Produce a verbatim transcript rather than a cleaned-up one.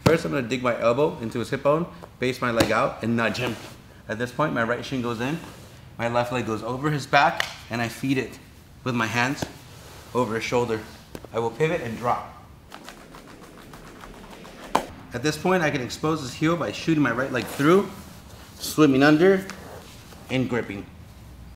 First, I'm gonna dig my elbow into his hip bone, base my leg out, and nudge him. At this point, my right shin goes in, my left leg goes over his back, and I feed it with my hands over his shoulder. I will pivot and drop. At this point, I can expose his heel by shooting my right leg through, swimming under, and gripping.